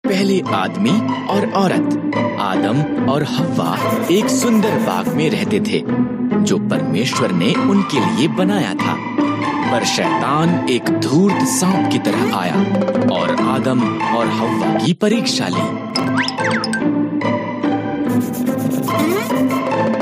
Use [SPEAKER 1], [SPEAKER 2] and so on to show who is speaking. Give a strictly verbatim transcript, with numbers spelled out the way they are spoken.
[SPEAKER 1] पहले आदमी और औरत आदम और हव्वा एक सुंदर बाग में रहते थे जो परमेश्वर ने उनके लिए बनाया था। पर शैतान एक धूर्त सांप की तरह आया और आदम और हव्वा की परीक्षा ली।